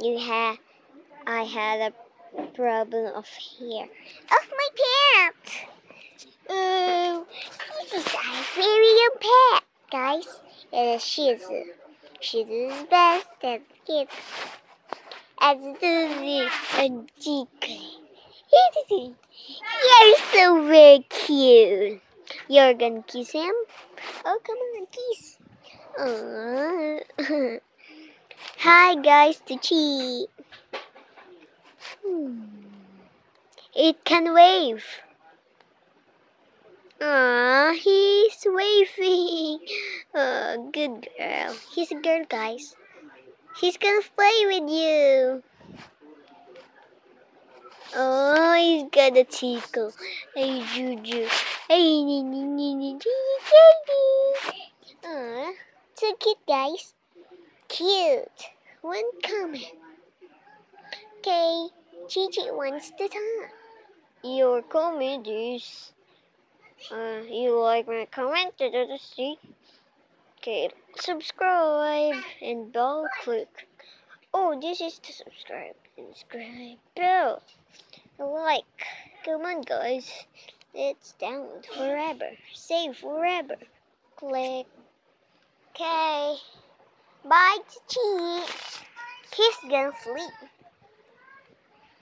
I had a problem of hair. Of my pants! Oh, this is our very own pet, guys. And she's the best as kids. As Susie and Chica. You're so very cute. You're gonna kiss him? Oh, come on, kiss. Aww. Hi, guys, to cheat. It can wave. Aww, he's waving. Oh, good girl. He's a girl, guys. He's gonna play with you. Oh, he's got a tickle. Hey, Juju. Hey, Aww, so cute, guys. Cute. One comment. Okay, Gigi wants to talk. Your comment is, you like my comment? See? Okay, subscribe and bell click. Oh, this is to subscribe. Subscribe, bell, like. Come on, guys. Let's download forever. Save forever. Click. Okay. Bye, Chichi. He's gonna sleep.